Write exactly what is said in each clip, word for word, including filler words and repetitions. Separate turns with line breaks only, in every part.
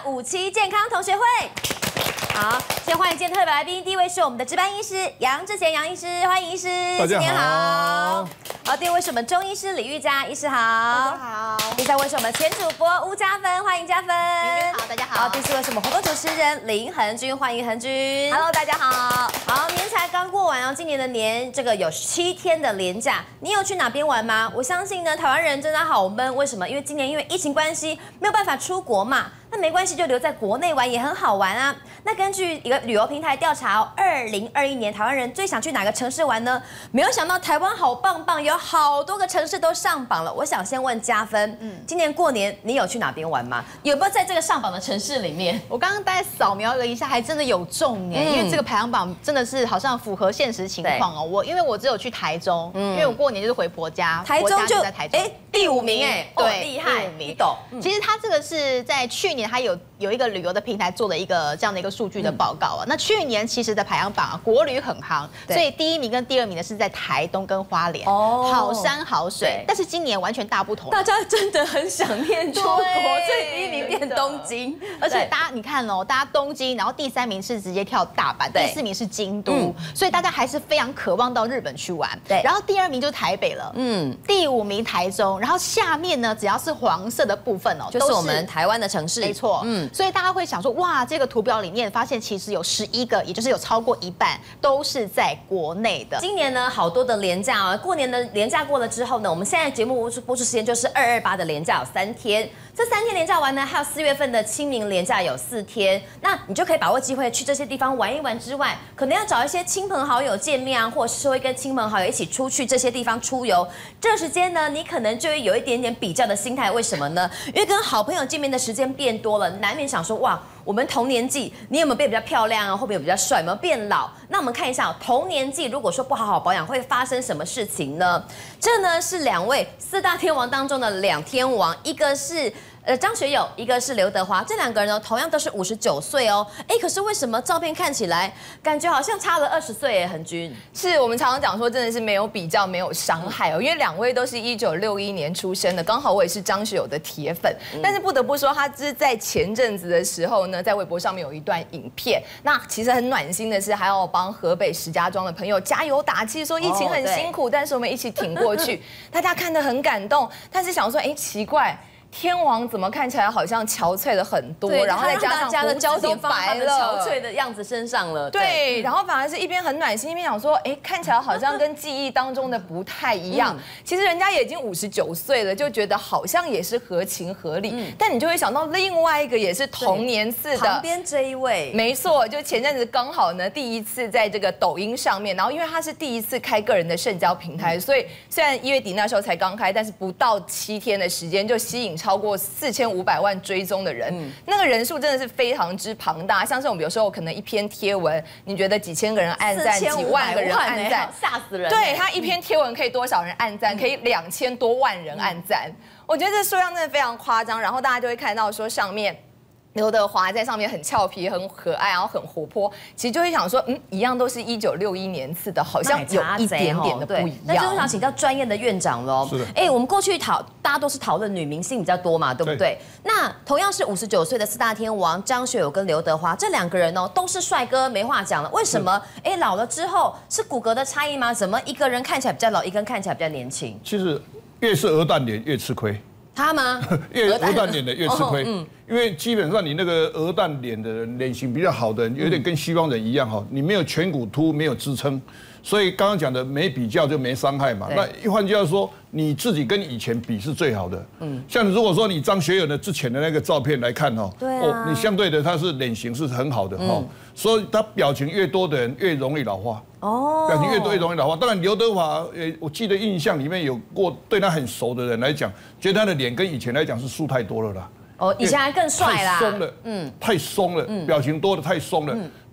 五期健康同学会。好，先欢迎今天特别来宾，第一位是我们的值班医师杨志贤杨医师，欢迎医师，
大家好。
新年好。好，第二位是我们中医师李玉佳医师好，
大家好。
第三位是我们前主播吴嘉芬，欢迎嘉芬。
好，大家好。
好，第四位是我们活动主持人林恒君，欢迎恒君。
Hello， 大家好。
好，年才刚过完哦，今年的年这个有七天的连假，你有去哪边玩吗？我相信呢，台湾人真的好闷，为什么？因为今年因为疫情关系，没有办法出国嘛。 那没关系，就留在国内玩也很好玩啊。那根据一个旅游平台调查哦，二零二一年台湾人最想去哪个城市玩呢？没有想到台湾好棒棒，有好多个城市都上榜了。我想先问嘉芬，嗯，今年过年你有去哪边玩吗？有没有在这个上榜的城市里面？
我刚刚大概扫描了一下，还真的有中哎，嗯、因为这个排行榜真的是好像符合现实情况哦。我因为我只有去台中，嗯、因为我过年就是回婆家，
台中就
在台中，
哎第五名哎，对，厉害，
第五名。懂。其实它这个是在去年它有。 有一个旅游的平台做了一个这样的一个数据的报告啊，嗯、那去年其实的排行榜啊，国旅很夯，所以第一名跟第二名呢是在台东跟花莲，哦，好山好水。但是今年完全大不同，
大家真的很想念出国，所以第一名变东京，
而且大家你看哦，大家东京，然后第三名是直接跳大阪，第四名是京都，嗯、所以大家还是非常渴望到日本去玩。对，然后第二名就是台北了，嗯，第五名台中，然后下面呢只要是黄色的部分哦，
就是我们台湾的城市，
没错，嗯。 所以大家会想说，哇，这个图表里面发现其实有十一个，也就是有超过一半都是在国内的。
今年呢，好多的连假啊，过年的连假过了之后呢，我们现在节目播出播出时间就是二二八的连假有三天，这三天连假完呢，还有四月份的清明连假有四天，那你就可以把握机会去这些地方玩一玩之外，可能要找一些亲朋好友见面啊，或者是会跟亲朋好友一起出去这些地方出游。这时间呢，你可能就会有一点点比较的心态，为什么呢？因为跟好朋友见面的时间变多了，难免想说。 哇，我们同年纪，你有没有变比较漂亮啊？会不会有比较帅？有没有变老？那我们看一下、哦，同年纪如果说不好好保养，会发生什么事情呢？这呢是两位四大天王当中的两天王，一个是。 呃，张学友，一个是刘德华，这两个人呢，同样都是五十九岁哦。哎，可是为什么照片看起来感觉好像差了二十岁？哎，恒君，
是我们常常讲说，真的是没有比较，没有伤害哦。因为两位都是一九六一年出生的，刚好我也是张学友的铁粉。嗯、但是不得不说，他是在前阵子的时候呢，在微博上面有一段影片。那其实很暖心的是，还要帮河北石家庄的朋友加油打气，说疫情很辛苦，哦、但是我们一起挺过去。大家看得很感动，但是想说，哎，奇怪。 天王怎么看起来好像憔悴了很多，然后再加上的焦点白了，
憔悴的样子身上了。
对，然后反而是一边很暖心，一边想说，哎，看起来好像跟记忆当中的不太一样。嗯、其实人家也已经五十九岁了，就觉得好像也是合情合理。嗯、但你就会想到另外一个也是同年次的，
旁边这一位，
没错，就前阵子刚好呢，第一次在这个抖音上面，然后因为他是第一次开个人的社交平台，嗯、所以虽然一月底那时候才刚开，但是不到七天的时间就吸引。 超过四千五百万追踪的人，嗯、那个人数真的是非常之庞大。像是我们有时候可能一篇贴文，你觉得几千个人按赞，几万个人按赞，
吓死人。
对他一篇贴文可以多少人按赞？嗯、可以两千多万人按赞。嗯、我觉得这数量真的非常夸张。然后大家就会看到说上面。 刘德华在上面很俏皮、很可爱，然后很活泼，其实就会想说，嗯，一样都是一九六一年次的，好像有一点点的不一样。
那就是想请教专业的院长喽。
是的。
哎，我们过去讨大家都是讨论女明星比较多嘛，对不对？对那同样是五十九岁的四大天王张学友跟刘德华这两个人哦，都是帅哥，没话讲了。为什么？哎，老了之后是骨骼的差异吗？怎么一个人看起来比较老，一个人看起来比较年轻？
其实越是鹅蛋脸越吃亏。
他吗？
越鹅蛋脸的越吃亏，嗯，因为基本上你那个鹅蛋脸的人，脸型比较好的人，有点跟西方人一样哈，你没有颧骨凸，没有支撑，所以刚刚讲的没比较就没伤害嘛。那换句话说，你自己跟以前比是最好的。嗯，像如果说你张学友的之前的那个照片来看哈，哦，你相对的他是脸型是很好的哈，所以他表情越多的人越容易老化。 哦，表情越多越容易老化。当然，刘德华，呃，我记得印象里面有过对他很熟的人来讲，觉得他的脸跟以前来讲是素太多了啦。
哦，以前还更帅啦。
太松了，嗯，太松了，表情多的太松了。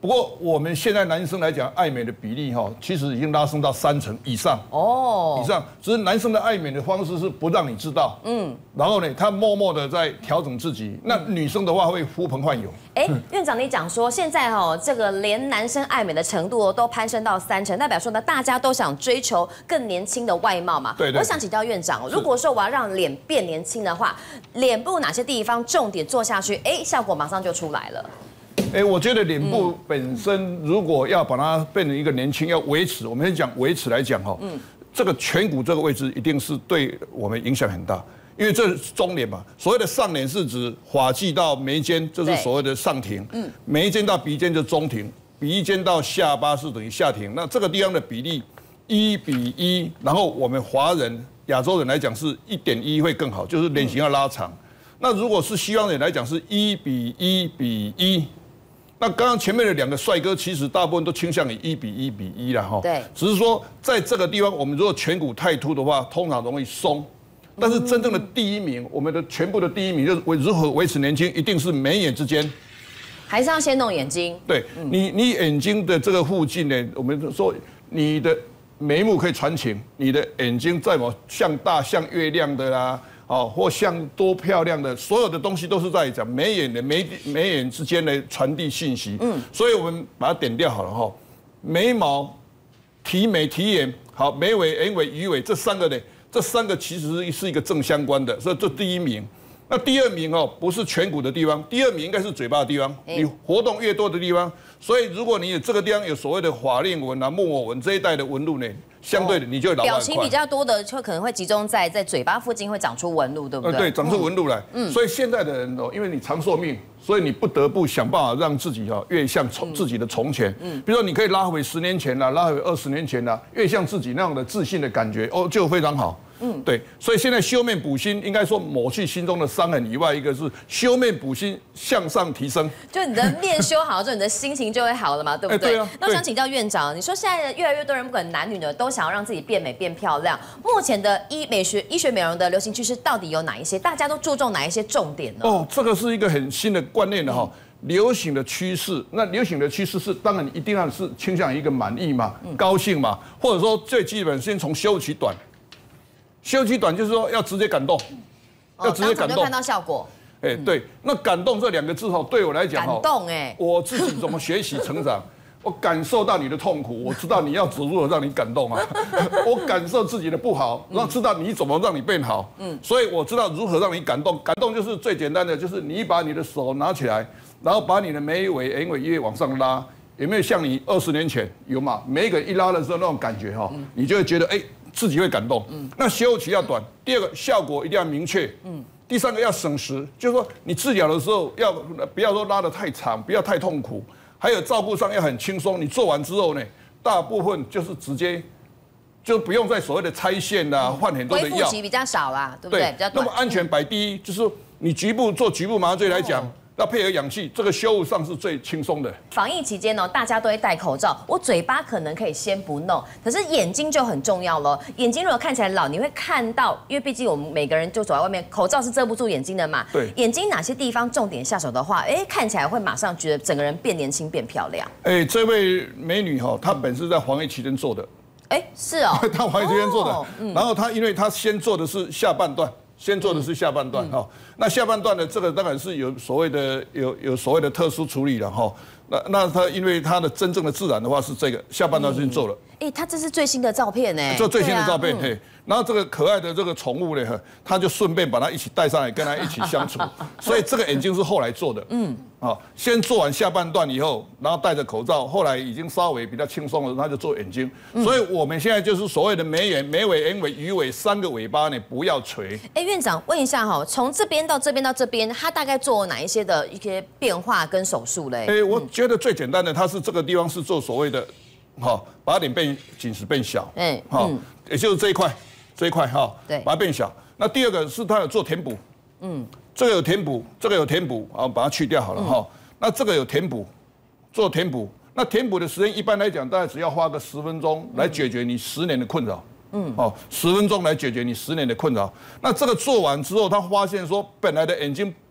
不过我们现在男生来讲，爱美的比例哈，其实已经拉升到三成以上
哦，
以上。只是男生的爱美的方式是不让你知道，嗯，然后呢，他默默的在调整自己。那女生的话会呼朋唤友。
哎，院长，你讲说现在哦，这个连男生爱美的程度都攀升到三成，代表说呢，大家都想追求更年轻的外貌嘛。
对对。
我想请教院长，如果说我要让脸变年轻的话，脸部哪些地方重点做下去，哎，效果马上就出来了。
哎，我觉得脸部本身如果要把它变成一个年轻，要维持，我们先讲维持来讲哈，嗯，这个颧骨这个位置一定是对我们影响很大。因为这是中脸嘛，所谓的上脸是指发际到眉间，这是所谓的上庭；嗯，眉间到鼻尖就中庭，鼻尖到下巴是等于下庭。那这个地方的比例一比一，然后我们华人、亚洲人来讲是一点一会更好，就是脸型要拉长。那如果是西方人来讲是一比一比一。那刚刚前面的两个帅哥，其实大部分都倾向于一比一比一啦哈。
对，
只是说在这个地方，我们如果颧骨太凸的话，通常容易松。但是真正的第一名，我们的全部的第一名就是维如何维持年轻，一定是眉眼之间，
还是要先弄眼睛。
对你，你眼睛的这个附近呢，我们说你的眉目可以传情，你的眼睛在某像大像月亮的啦，哦，或像多漂亮的，所有的东西都是在讲眉眼的眉眉眼之间的传递信息。嗯，所以我们把它点掉好了哈，眉毛、提眉、提眼，好，眉尾、眼尾、鱼尾这三个呢。这三个其实是一个正相关的，所以这第一名。那第二名哦，不是颧骨的地方，第二名应该是嘴巴的地方。你活动越多的地方，所以如果你有这个地方有所谓的法令纹啊、木偶纹这一带的纹路呢，相对的你就会老化很快。
表情比较多的，就可能会集中在在嘴巴附近会长出纹路，对不对？
对，长出纹路来。嗯，所以现在的人哦，因为你长寿命，所以你不得不想办法让自己哦越像从自己的从前。嗯，比如说你可以拉回十年前啦，拉回二十年前啦，越像自己那样的自信的感觉哦，就非常好。嗯，对，所以现在修面补心，应该说抹去心中的伤痕以外，一个是修面补心向上提升。
就你的面修好之后，你的心情就会好了嘛，对不对？
对啊。
那我想请教院长，你说现在越来越多人，不管男女的，都想要让自己变美变漂亮。目前的医美学、医学美容的流行趋势到底有哪一些？大家都注重哪一些重点呢？
哦，这个是一个很新的观念的哈。流行的趋势，那流行的趋势是当然一定要是倾向于一个满意嘛、高兴嘛，或者说最基本先从修起短。修起短就是说要直接感动，
要直接感动，看到效果。
哎，对，那感动这两个字哈，对我来讲哈，
感动哎，
我自己怎么学习成长，我感受到你的痛苦，我知道你要如何让你感动啊，我感受自己的不好，然后知道你怎么让你变好，嗯，所以我知道如何让你感动。感动就是最简单的，就是你把你的手拿起来，然后把你的眉尾、眼尾、越往上拉，有没有像你二十年前有嘛？每一个一拉的时候那种感觉哈，你就会觉得哎。自己会感动，嗯，那修期要短，第二个效果一定要明确，嗯，第三个要省时，就是说你治疗的时候要不要说拉得太长，不要太痛苦，还有照顾上要很轻松。你做完之后呢，大部分就是直接就不用再所谓的拆线啦，换很多的药，
恢复期比较少啦，对不对？比较短。
那么安全摆第一，就是你局部做局部麻醉来讲。要配合氧气，这个修护上是最轻松的。
防疫期间呢，大家都会戴口罩，我嘴巴可能可以先不弄，可是眼睛就很重要了。眼睛如果看起来老，你会看到，因为毕竟我们每个人就走在外面，口罩是遮不住眼睛的嘛。
对。
眼睛哪些地方重点下手的话，哎，看起来会马上觉得整个人变年轻、变漂亮。
哎，这位美女哈，她本是在防疫期间做的。
哎，是哦。
她防疫期间做的，哦嗯、然后她因为她先做的是下半段。先做的是下半段哈、嗯，那下半段的这个当然是有所谓的有有所谓的特殊处理了哈。那那他因为他的真正的自然的话是这个下半段先做了。
哎、欸，他这是最新的照片呢，
这最新的照片嘿、啊嗯。然后这个可爱的这个宠物呢，他就顺便把它一起带上来，跟他一起相处。所以这个眼睛是后来做的。嗯。啊，先做完下半段以后，然后戴着口罩，后来已经稍微比较轻松了，他就做眼睛。嗯、所以我们现在就是所谓的眉眼、眉尾、眼尾、鱼尾三个尾巴呢，不要垂。
哎，院长问一下哈，从这边到这边到这边，他大概做哪一些的一些变化跟手术嘞？
哎，我觉得最简单的，他是这个地方是做所谓的，哈，把脸变紧实变小。哎，好，也就是这一块，这一块哈，对，把它变小。那第二个是他有做填补。嗯。这个有填补，这个有填补，啊，把它去掉好了哈、嗯。那这个有填补，做填补，那填补的时间一般来讲，大概只要花个十分钟来解决你十年的困扰。嗯，哦，十分钟来解决你十年的困扰。那这个做完之后，他发现说，本来的眼睛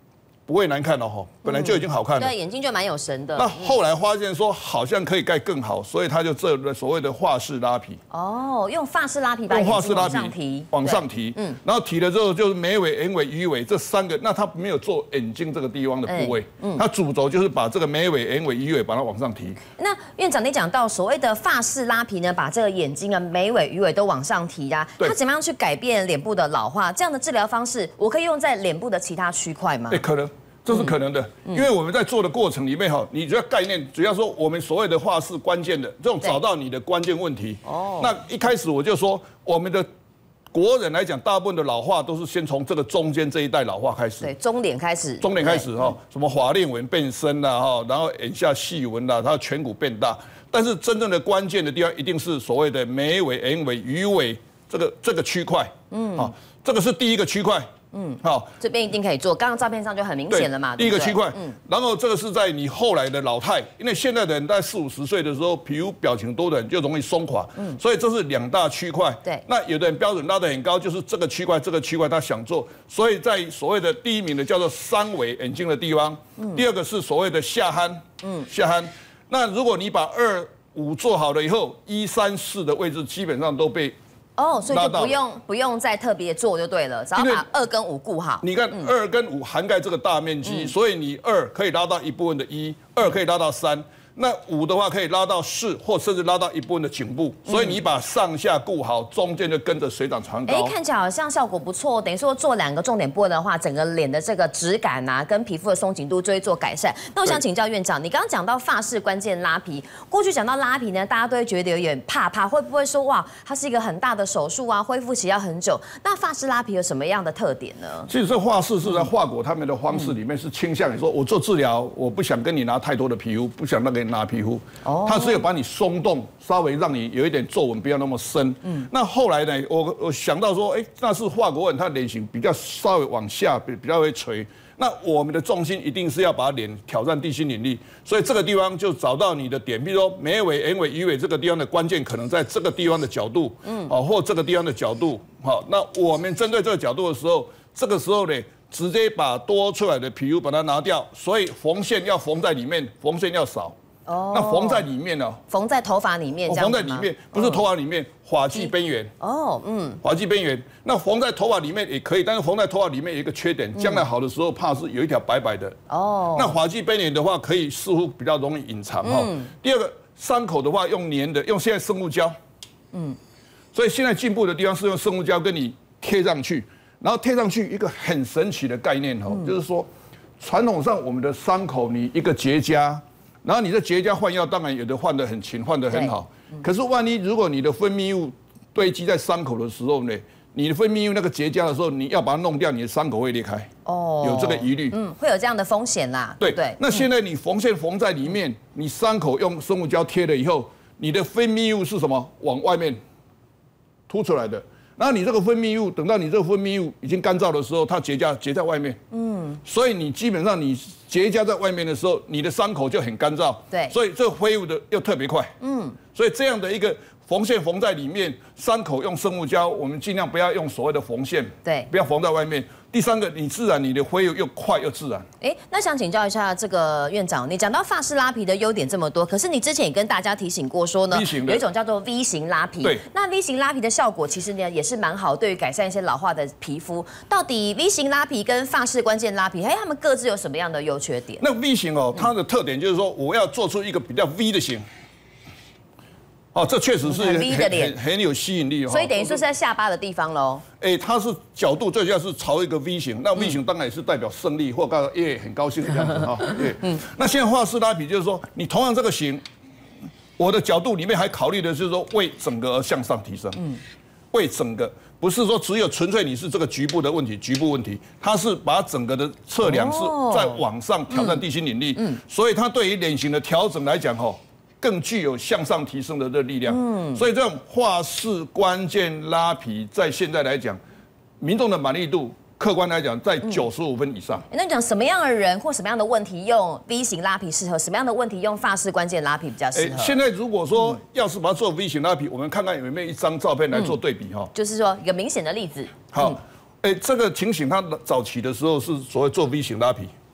不会难看了哈，本来就已经好看了。
对，眼睛就蛮有神的。
那后来发现说好像可以盖更好，所以他就做了所谓的发式拉皮。
哦，用发式拉皮把
用
眼睛往
发式拉皮
上提，
往上提，嗯，然后提了之后就是眉尾、眼尾、鱼尾这三个，那他没有做眼睛这个地方的部位，嗯，他主轴就是把这个眉尾、眼尾、鱼尾把它往上提。
那院长，你讲到所谓的发式拉皮呢，把这个眼睛啊、眉尾、鱼尾都往上提呀、啊，它怎么样去改变脸部的老化？这样的治疗方式，我可以用在脸部的其他区块吗？
对，可能。这是可能的，因为我们在做的过程里面哈，你主要概念主要说我们所谓的画是关键的，这种找到你的关键问题。哦，那一开始我就说，我们的国人来讲，大部分的老化都是先从这个中间这一代老化开始。
对，中脸开始。
中脸开始哈，什么法令纹变深啦哈，然后眼下细纹啦，它颧骨变大。但是真正的关键的地方，一定是所谓的眉尾、眼尾、鱼尾这个这个区块。嗯，好，这个是第一个区块。嗯，好，
这边一定可以做。刚刚照片上就很明显了嘛。
第一个区块，嗯，然后这个是在你后来的老态，因为现在的人在四五十岁的时候，皮肤表情多的人就容易松垮，嗯，所以这是两大区块。
对，
那有的人标准拉得很高，就是这个区块，这个区块他想做，所以在所谓的第一名的叫做三尾眼睛的地方，嗯，第二个是所谓的下颌，嗯，下颌。那如果你把二五做好了以后，一三四的位置基本上都被。
哦，所以就不用不用再特别做就对了，只要把二跟五顾好。
你看二跟五涵盖这个大面积，所以你二可以拉到一部分的一，二可以拉到三。那五的话可以拉到四，或甚至拉到一部分的颈部，所以你把上下顾好，中间就跟着水涨船高。
哎，看起来好像效果不错，等于说做两个重点部位的话，整个脸的这个质感啊，跟皮肤的松紧度就会做改善。那我想请教院长，你刚刚讲到发式关键拉皮，过去讲到拉皮呢，大家都会觉得有点怕怕，会不会说哇，它是一个很大的手术啊，恢复期要很久？那发式拉皮有什么样的特点呢？
其实这发式是在法国他们的方式里面是倾向于说，我做治疗，我不想跟你拿太多的皮肤，不想让给你拿皮肤。哦，它只有把你松动，稍微让你有一点皱纹，不要那么深。嗯，那后来呢，我我想到说，哎，那是法国人，他脸型比较稍微往下，比比较会垂。那我们的重心一定是要把脸挑战地心引力，所以这个地方就找到你的点，比如说眉尾、眼尾、鱼尾这个地方的关键，可能在这个地方的角度，嗯，哦，或这个地方的角度。好，那我们针对这个角度的时候，这个时候呢，直接把多出来的皮肤把它拿掉，所以缝线要缝在里面，缝线要少。哦，那缝在里面呢？
缝在头发里面，这样
缝在里面，不是头发里面，发际边缘。哦，嗯，发际边缘。那缝在头发里面也可以，但是缝在头发里面有一个缺点，将来好的时候怕是有一条白白的。哦，那发际边缘的话，可以似乎比较容易隐藏哈。第二个，伤口的话用粘的，用现在生物胶。嗯，所以现在进步的地方是用生物胶跟你贴上去，然后贴上去一个很神奇的概念哦，就是说，传统上我们的伤口你一个结痂。然后你的结痂换药，当然有的换得很勤，换得很好。可是万一如果你的分泌物堆积在伤口的时候呢，你的分泌物那个结痂的时候，你要把它弄掉，你的伤口会裂开。哦，有这个疑虑。
嗯，会有这样的风险啦。
对对。那现在你缝线缝在里面，你伤口用生物胶贴了以后，你的分泌物是什么？往外面凸出来的。然后你这个分泌物，等到你这个分泌物已经干燥的时候，它结痂结在外面。嗯。所以你基本上你结痂在外面的时候，你的伤口就很干燥。
对。
所以这恢复的又特别快。嗯。所以这样的一个缝线缝在里面，伤口用生物胶，我们尽量不要用所谓的缝线。
对。
不要缝在外面。第三个，你自然你的恢复又快又自然。
哎，那想请教一下这个院长，你讲到发式拉皮的优点这么多，可是你之前也跟大家提醒过说呢，有一种叫做 V 型拉皮。
对。
那 V 型拉皮的效果其实呢也是蛮好，对于改善一些老化的皮肤。到底 V 型拉皮跟发式关键拉皮，哎，他们各自有什么样的优缺点？
那 V 型哦，它的特点就是说，我要做出一个比较 V 的型。哦，这确实是很
V 的脸，
很很有吸引力哦。
所以等于说是在下巴的地方喽。
哎，它是角度最主要是朝一个 V 型，那 V 型当然也是代表胜利或告诉耶很高兴的样子哈。对，嗯。那现在发式拉皮就是说，你同样这个型，我的角度里面还考虑的是说为整个而向上提升，嗯，为整个。不是说只有纯粹你是这个局部的问题，局部问题，它是把整个的测量是在往上挑战地心引力，嗯，所以它对于脸型的调整来讲，吼，更具有向上提升的这力量，嗯，所以这种发式关键拉皮，在现在来讲，民众的满意度，客观来讲，在九十五分以上。
那你讲什么样的人或什么样的问题用 V 型拉皮适合，什么样的问题用发式关键拉皮比较适合？
现在如果说要是把它做 V 型拉皮，我们看看有没有一张照片来做对比哈。
就是说一个明显的例子。
好，哎，这个情形它早期的时候是所谓做 V 型拉皮。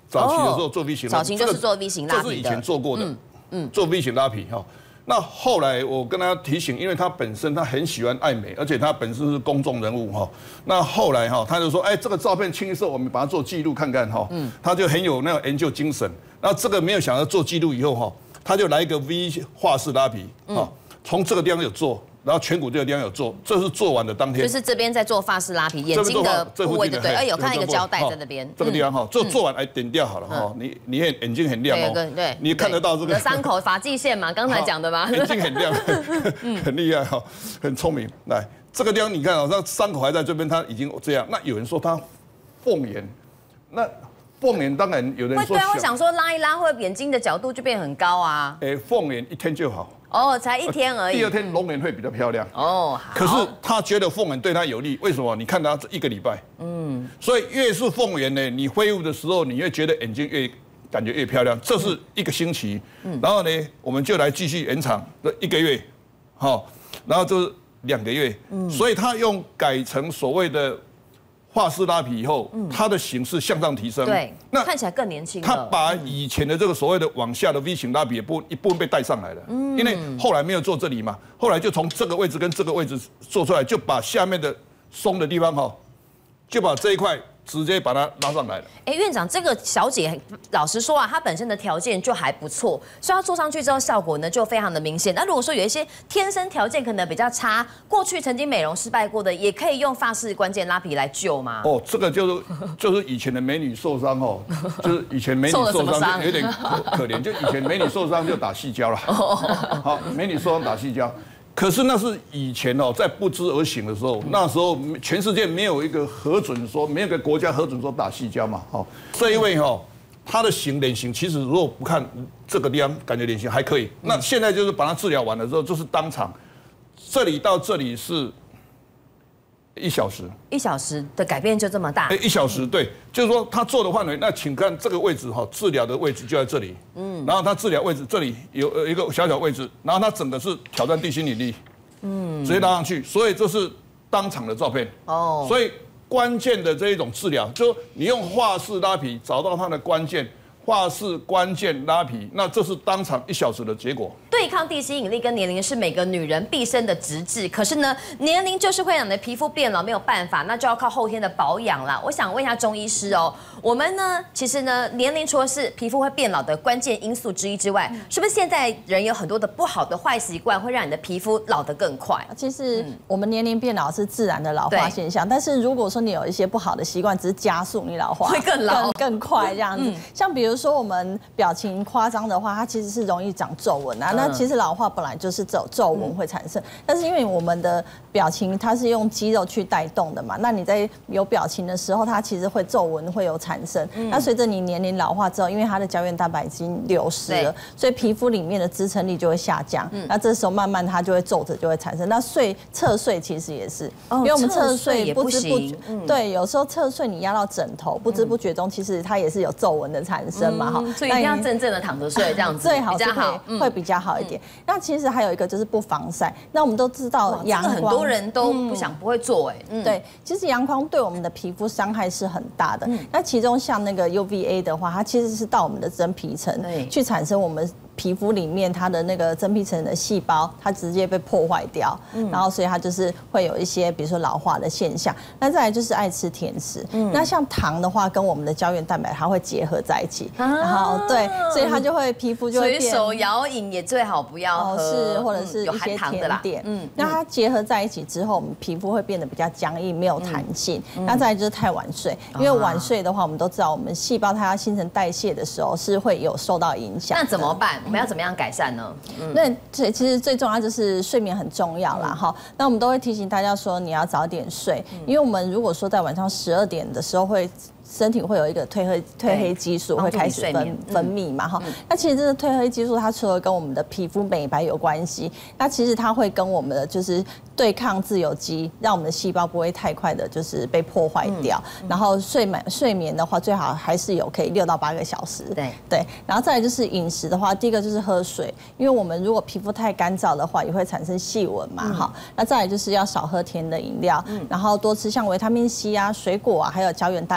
早期的时候做 V 型拉皮，
早期就是做 V 型拉皮的，
这是以前做过的，嗯嗯，做 V 型拉皮哈。那后来我跟他提醒，因为他本身他很喜欢爱美，而且他本身是公众人物哈。那后来哈，他就说，哎，这个照片清一色，我们把它做记录看看哈。嗯，他就很有那种研究精神。那这个没有想到做记录以后哈，他就来一个 V 画式拉皮，哈，从这个地方有做。然后颧骨这个地方有做，这是做完的当天，
就是这边在做发式拉皮，眼睛的部位的对，哎，有看一个胶带在那边，
这个地方哈，做做完哎点掉好了哈，你你眼睛很亮哦，
对，
你看得到这个
伤口发际线嘛，刚才讲的嘛，
眼睛很亮，很厉害哈，很聪明。来，这个地方你看哦，那伤口还在这边，它已经这样。那有人说它凤眼，那凤眼当然有人说，
会对啊，会想说拉一拉，会眼睛的角度就变很高啊。
哎，凤眼一天就好。
哦，才一天而已。
第二天龙眼会比较漂亮。
哦，
可是他觉得凤眼对他有利，为什么？你看他这一个礼拜，嗯，所以越是凤眼呢，你恢复的时候，你会觉得眼睛越感觉越漂亮。这是一个星期，嗯，然后呢，我们就来继续延长这一个月，好，然后就是两个月，嗯，所以他用改成所谓的画式拉皮以后，它的形式向上提升，
对，那看起来更年轻。
他把以前的这个所谓的往下的 V 型拉皮也部一部分被带上来了，嗯，因为后来没有做这里嘛，后来就从这个位置跟这个位置做出来，就把下面的松的地方哈，就把这一块直接把它拉上来了。
哎，院长，这个小姐老实说啊，她本身的条件就还不错，所以她做上去之后效果呢就非常的明显。那如果说有一些天生条件可能比较差，过去曾经美容失败过的，也可以用法式关键拉皮来救吗？
哦，这个就是就是以前的美女受伤哦，就是以前美女受伤就有点可可怜，就以前美女受伤就打细胶了。好，美女受伤打细胶。可是那是以前哦，在不知而行的时候，那时候全世界没有一个核准说，没有一个国家核准说打细胶嘛，哦，这一位哈，他的型脸型其实如果不看这个地方，感觉脸型还可以。那现在就是把它治疗完了之后，就是当场，这里到这里是一小时，
一小时的改变就这么大？
哎，一小时，对，就是说他做的范围，那请看这个位置哈，治疗的位置就在这里，嗯，然后他治疗位置这里有呃一个小小位置，然后他整个是挑战地心引力，嗯，直接拉上去，所以这是当场的照片，哦，所以关键的这一种治疗，就你用画式拉皮找到它的关键。画式关键拉皮，那这是当场一小时的结果。
对抗地心引力跟年龄是每个女人毕生的职志，可是呢，年龄就是会让你的皮肤变老，没有办法，那就要靠后天的保养啦。我想问一下钟医师哦，我们呢，其实呢，年龄除了是皮肤会变老的关键因素之一之外，是不是现在人有很多的不好的坏习惯，会让你的皮肤老得更快？
其实我们年龄变老是自然的老化现象，但是如果说你有一些不好的习惯，只是加速你老化，
会更老
更更快这样子。像比如说我们表情夸张的话，它其实是容易长皱纹啊。那其实老化本来就是皱皱纹会产生，但是因为我们的表情它是用肌肉去带动的嘛，那你在有表情的时候，它其实会皱纹会有产生。那随着你年龄老化之后，因为它的胶原蛋白已经流失了，所以皮肤里面的支撑力就会下降。那这时候慢慢它就会皱褶就会产生。那睡侧睡其实也是，因为我们侧睡不知不觉，对，有时候侧睡你压到枕头，不知不觉中其实它也是有皱纹的产生嘛，哈。
所以一定要正正的躺着睡，这样子
最好
比较好，
会比较好一点。那其实还有一个就是不防晒。那我们都知道阳光，
很多人都不想不会做，哎，
对，其实阳光对我们的皮肤伤害是很大的。那其中像那个 U V A 的话，它其实是到我们的真皮层去产生我们皮肤里面它的那个真皮层的细胞，它直接被破坏掉，然后所以它就是会有一些比如说老化的现象。那再来就是爱吃甜食，那像糖的话跟我们的胶原蛋白它会结合在一起，然后对，所以它就会皮肤就会变。
随手摇饮也最好不要喝，
是或者是一些甜点，嗯，那它结合在一起之后，我们皮肤会变得比较僵硬，没有弹性。那再来就是太晚睡，因为晚睡的话，我们都知道我们细胞它要新陈代谢的时候是会有受到影响。
那怎么办？我们要怎么样改善呢？
那其实最重要就是睡眠很重要啦，哈。那我们都会提醒大家说，你要早点睡，因为我们如果说在晚上十二点的时候会。身体会有一个褪黑褪黑激素会开始分分泌嘛哈，那其实这个褪黑激素它除了跟我们的皮肤美白有关系，那其实它会跟我们的就是对抗自由基，让我们的细胞不会太快的就是被破坏掉。然后睡眠睡眠的话，最好还是有可以六到八个小时。
对
对，然后再来就是饮食的话，第一个就是喝水，因为我们如果皮肤太干燥的话，也会产生细纹嘛哈。那再来就是要少喝甜的饮料，然后多吃像维他命 C 啊、水果啊，还有胶原蛋白。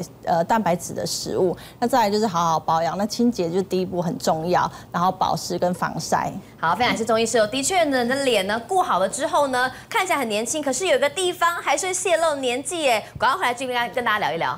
呃蛋白质的食物。那再来就是好好保养，那清洁就是第一步很重要，然后保湿跟防晒。
好，非常感谢钟医师哦。的确呢，你的脸呢顾好了之后呢，看起来很年轻，可是有一个地方还是会泄露年纪耶。赶快回来继续跟跟大家聊一聊。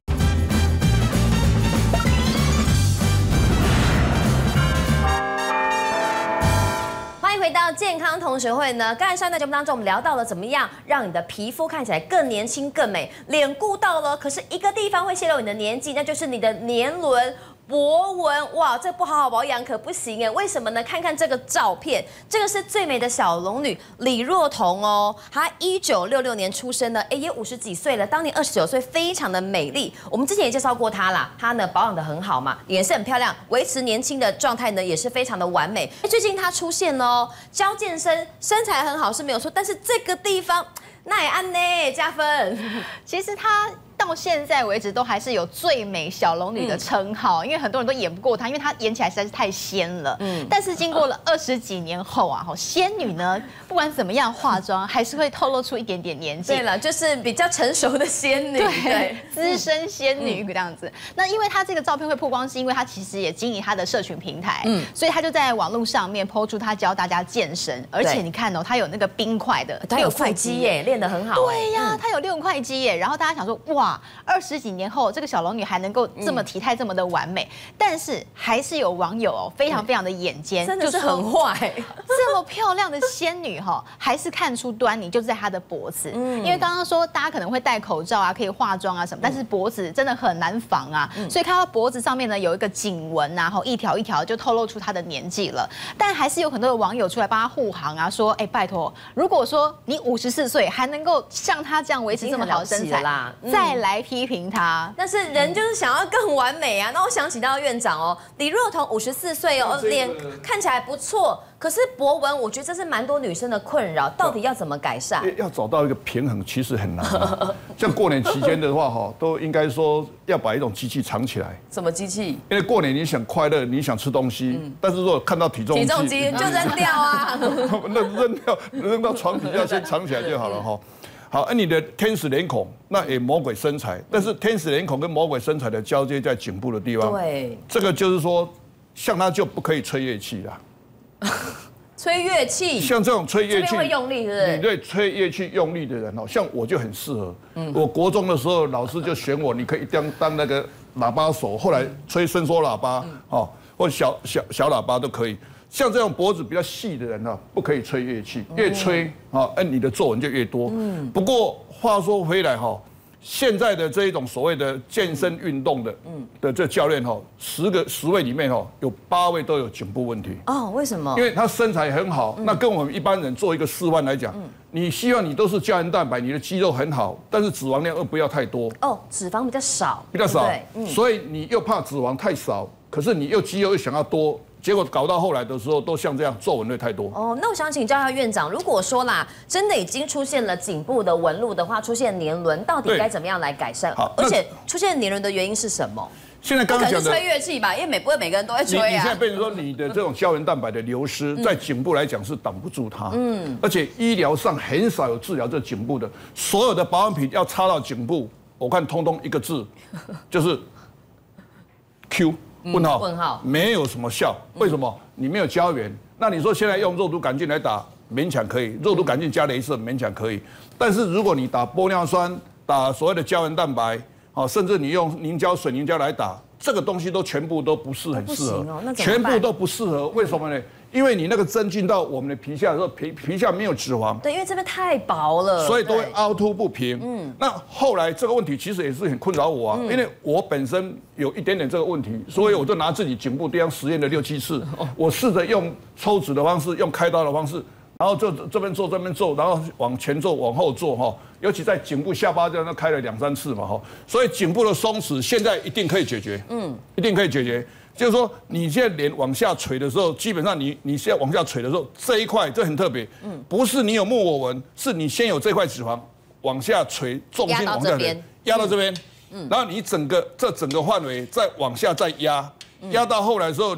欢迎回到健康同学会呢。刚才上段节目当中，我们聊到了怎么样让你的皮肤看起来更年轻、更美，脸顾到了，可是一个地方会泄露你的年纪，那就是你的年轮。博文，哇，这不好好保养可不行哎！为什么呢？看看这个照片，这个是最美的小龙女李若彤哦，她一九六六年出生的，哎，也五十几岁了，当年二十九岁，非常的美丽。我们之前也介绍过她啦，她呢保养的很好嘛，也是很漂亮，维持年轻的状态呢也是非常的完美。最近她出现了哦，教健身，身材很好是没有错，但是这个地方那也按呢加分。
其实她。到现在为止都还是有最美小龙女的称号，因为很多人都演不过她，因为她演起来实在是太仙了。嗯，但是经过了二十几年后啊，仙女呢，不管怎么样化妆，还是会透露出一点点年纪。
对了，就是比较成熟的仙女，
对，资深仙女这样子。那因为她这个照片会曝光，是因为她其实也经营她的社群平台，嗯，所以她就在网络上面 po 出她教大家健身，而且你看哦，她有那个冰块的，
她有腹肌耶，练得很好。
对呀，她有六块肌耶。然后大家想说，哇。二十几年后，这个小龙女还能够这么体态这么的完美，嗯、但是还是有网友哦，非常非常的眼尖，
真的是很坏。
这么漂亮的仙女哈、哦，还是看出端倪，就是在她的脖子。嗯，因为刚刚说大家可能会戴口罩啊，可以化妆啊什么，但是脖子真的很难防啊，嗯、所以看到脖子上面呢有一个颈纹啊，后一条一条就透露出她的年纪了。但还是有很多的网友出来帮她护航啊，说，哎，拜托，如果说你五十四岁还能够像她这样维持这么好的身材啦，嗯、再来批评她，
但是人就是想要更完美啊。那我想请到院长哦，李若彤五十四岁哦，脸看起来不错，可是博文，我觉得这是蛮多女生的困扰，到底要怎么改善？
要找到一个平衡，其实很难。像过年期间的话，哈，都应该说要把一种机器藏起来。
什么机器？
因为过年你想快乐，你想吃东西，嗯、但是如果看到体重机，
体重机就扔掉啊，
那扔掉，扔到床底下先藏起来就好了哈。好，而你的天使脸孔，那也魔鬼身材，但是天使脸孔跟魔鬼身材的交接在颈部的地方，
对，
这个就是说，像他就不可以吹乐器啦。
吹乐器，
像这种吹乐器
会用力，是不是？
你对吹乐器用力的人哦，像我就很适合。嗯，我国中的时候，老师就选我，你可以当当那个喇叭手，后来吹伸缩喇叭，哦，或小小小喇叭都可以。像这种脖子比较细的人呢，不可以吹乐器，越吹啊，哎，你的皱纹就越多。嗯，不过话说回来哈，现在的这一种所谓的健身运动的，嗯的这教练哈，十个十位里面哈，有八位都有颈部问题。
哦，为什么？
因为他身材很好，那跟我们一般人做一个示范来讲，你希望你都是胶原蛋白，你的肌肉很好，但是脂肪量又不要太多。
哦，脂肪比较少，
比较少，所以你又怕脂肪太少，可是你又肌肉又想要多。结果搞到后来的时候，都像这样皱纹会太多。
哦，那我想请教一下院长，如果说啦，真的已经出现了颈部的纹路的话，出现年轮，到底该怎么样来改善？
好，
而且出现年轮的原因是什么？
现在刚刚讲的
吹乐器吧，因为每不会每个人都会吹啊。
你你现在变成说你的这种胶原蛋白的流失，在颈部来讲是挡不住它。嗯，而且医疗上很少有治疗这颈部的，所有的保养品要插到颈部，我看通通一个字，就是 Q。问号，
问号，
没有什么效，为什么？你没有胶原。那你说现在用肉毒杆菌来打，勉强可以，肉毒杆菌加雷射勉强可以。但是如果你打玻尿酸，打所谓的胶原蛋白，哦，甚至你用凝胶、水凝胶来打，这个东西都全部都不是很适合，
哦、
全部都不适合。为什么呢？因为你那个针进到我们的皮下的时候，皮皮下没有脂肪，
对，因为这边太薄了，
所以都会凹凸不平。嗯，那后来这个问题其实也是很困扰我啊，嗯、因为我本身有一点点这个问题，所以我就拿自己颈部这样实验了六七次，嗯、我试着用抽脂的方式，用开刀的方式，然后就这边做这边做，然后往前做往后做哈，尤其在颈部下巴这样，开了两三次嘛哈，所以颈部的松弛现在一定可以解决，嗯，一定可以解决。就是说，你现在脸往下垂的时候，基本上你你现在往下垂的时候，这一块这很特别，嗯，不是你有木偶纹，是你先有这块脂肪往下垂，重心往下垂，压到这边，嗯，然后你整个这整个范围再往下再压，压到后来的时候，你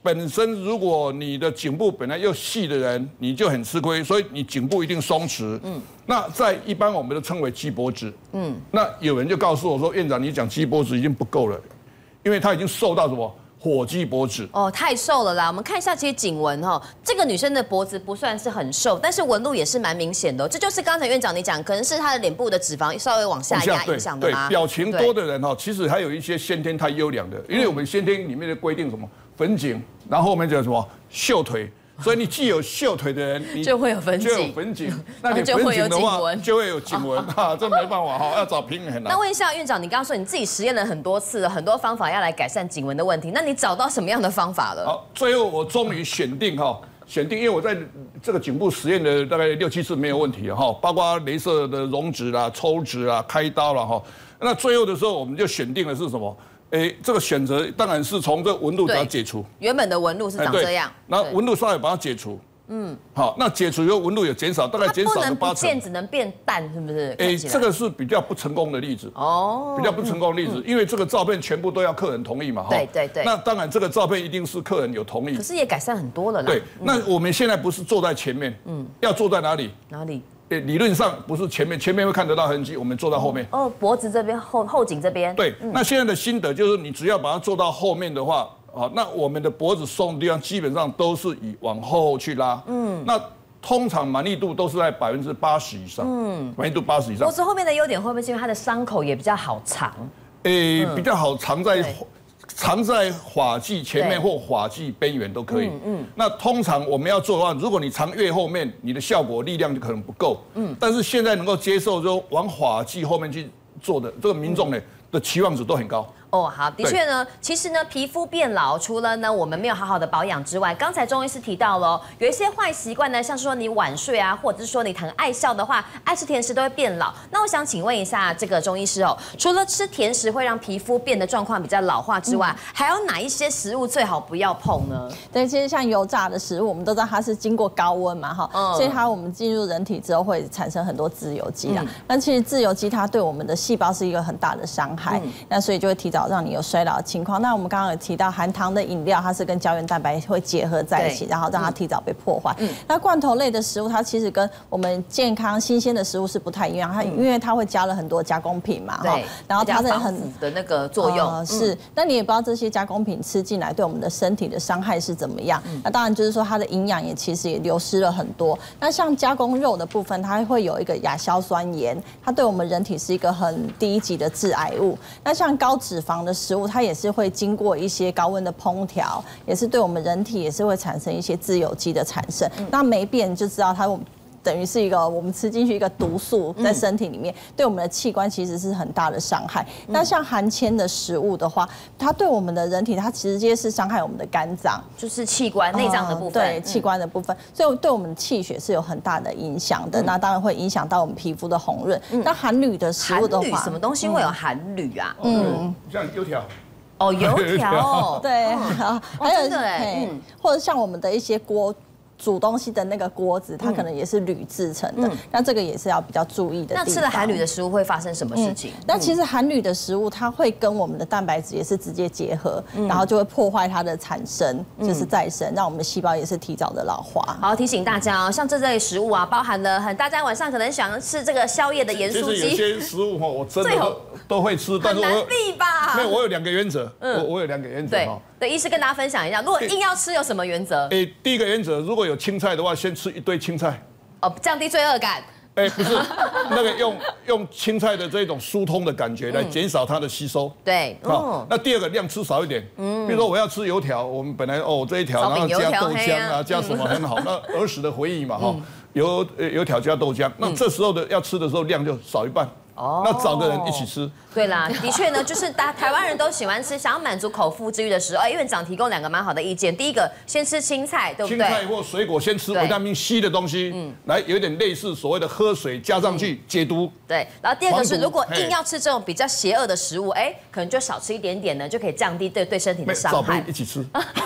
本身如果你的颈部本来又细的人，你就很吃亏，所以你颈部一定松弛。嗯，那在一般我们都称为鸡脖子。嗯，那有人就告诉我说，院长你讲鸡脖子已经不够了，因为他已经瘦到什么？火鸡脖子
哦，太瘦了啦！我们看一下，其实颈纹哈，这个女生的脖子不算是很瘦，但是纹路也是蛮明显的、哦。这就是刚才院长你讲，可能是她的脸部的脂肪稍微往下压影响的吗？
对，表情多的人哈，其实还有一些先天太优良的，因为我们先天里面的规定什么粉颈，然后后面叫什么秀腿。所以你既有秀腿的人，你
就会有粉颈，
就有粉颈，那你粉颈的话就会有颈纹哈，这没办法哈，要找平衡很难。
那问一下院长，你刚刚说你自己实验了很多次了，很多方法要来改善颈纹的问题，那你找到什么样的方法了？
好，最后我终于选定哈，选定，因为我在这个颈部实验的大概六七次没有问题了哈，包括雷射的溶脂啦、抽脂啦、开刀啦哈，那最后的时候我们就选定的是什么？哎，这个选择当然是从这纹路把它解除，
原本的纹路是长这样，
然后纹路稍微把它解除，嗯，好，那解除以后纹路有减少，大概减少了八成，
不能不见只能变淡，是不是？
哎，这个是比较不成功的例子哦，比较不成功的例子，因为这个照片全部都要客人同意嘛，哈，
对对对，
那当然这个照片一定是客人有同意，
可是也改善很多了啦。
对，那我们现在不是坐在前面，嗯，要坐在哪里？
哪里？
理论上不是前面，前面会看得到痕迹，我们坐到后面。
哦，脖子这边后后颈这边。
对，那现在的心得就是，你只要把它做到后面的话，啊，那我们的脖子松的地方基本上都是以往后去拉。嗯，那通常满意度都是在百分之八十以上。嗯，满意度八十以上。
脖子后面的优点会不会是因为它的伤口也比较好藏？
诶，比较好藏在。藏在发际前面或发际边缘都可以。嗯嗯。那通常我们要做的话，如果你藏越后面，你的效果力量就可能不够。嗯。但是现在能够接受就往发际后面去做的，这个民众呢的期望值都很高。哦，
好，的确呢，其实呢，皮肤变老，除了呢我们没有好好的保养之外，刚才钟医师提到了、哦，有一些坏习惯呢，像是说你晚睡啊，或者是说你很爱笑的话，爱吃甜食都会变老。那我想请问一下这个钟医师哦，除了吃甜食会让皮肤变得状况比较老化之外，嗯、还有哪一些食物最好不要碰呢？
对，其实像油炸的食物，我们都知道它是经过高温嘛，哈、嗯，所以它我们进入人体之后会产生很多自由基啦。那、嗯、其实自由基它对我们的细胞是一个很大的伤害，嗯、那所以就会提早让你有衰老情况。那我们刚刚有提到含糖的饮料，它是跟胶原蛋白会结合在一起，然后让它提早被破坏。嗯、那罐头类的食物，它其实跟我们健康新鲜的食物是不太一样，它因为它会加了很多加工品嘛，
对，
然后它的很
的那个作用、
呃、是，那你也不知道这些加工品吃进来对我们的身体的伤害是怎么样。嗯、那当然就是说它的营养也其实也流失了很多。那像加工肉的部分，它会有一个亚硝酸盐，它对我们人体是一个很低级的致癌物。那像高脂肪的食物，它也是会经过一些高温的烹调，也是对我们人体也是会产生一些自由基的产生。嗯、那没变就知道它等于是一个我们吃进去一个毒素在身体里面，嗯、对我们的器官其实是很大的伤害。嗯、那像含铅的食物的话，它对我们的人体，它直接是伤害我们的肝脏，
就是器官内脏的部分，
呃、对器官的部分，所以对我们的气血是有很大的影响的。嗯、那当然会影响到我们皮肤的红润。嗯、那含铝的食物的话，
什么东西会有含铝啊？
嗯，像油条。
哦，油条，
对，
好，
还有
哎，
嗯，或者像我们的一些锅。煮东西的那个锅子，它可能也是铝制成的，嗯、那这个也是要比较注意的地方。
那吃了含铝的食物会发生什么事情？
嗯、那其实含铝的食物，它会跟我们的蛋白质也是直接结合，嗯、然后就会破坏它的产生，就是再生，让我们的细胞也是提早的老化。
好，提醒大家哦，像这类食物啊，包含了很大家晚上可能想吃这个宵夜的盐酥鸡。
其实有些食物哈，我真的都都会吃，但是我
很难避吧？
没有，我有两个原则，嗯、我我有两个原则哈。
对，医师跟大家分享一下，如果硬要吃有什么原则？
哎，第一个原则，如果有青菜的话，先吃一堆青菜，
哦，降低罪恶感。
哎，不是，那个用用青菜的这种疏通的感觉来减少它的吸收。
对，
好，那第二个量吃少一点，嗯，比如说我要吃油条，我们本来哦这一条，然后加豆浆啊，加什么很好，那儿时的回忆嘛哈，油油条加豆浆，那这时候的要吃的时候量就少一半。哦，那找个人一起吃。
对啦，的确呢，就是大台湾人都喜欢吃，想要满足口腹之欲的时候，哎，院长提供两个蛮好的意见。第一个，先吃青菜，对不对？
青菜或水果，先吃维他命 C 的东西，嗯，来有点类似所谓的喝水加上去解毒。
对，然后第二个是，如果硬要吃这种比较邪恶的食物，哎，可能就少吃一点点呢，就可以降低对对身体的伤害。
找一起吃。